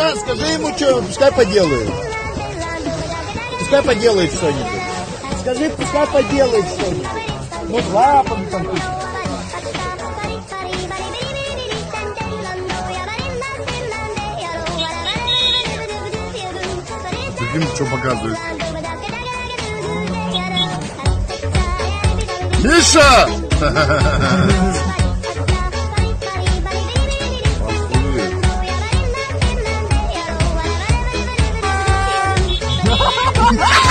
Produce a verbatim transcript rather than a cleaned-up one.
Ска- Скажи ему, что, пускай поделает. Пускай поделает что-нибудь. Скажи, пускай поделает что-нибудь. Вот лапами там пусть. Прикинь, что показывает. Миша! Ha ha ha!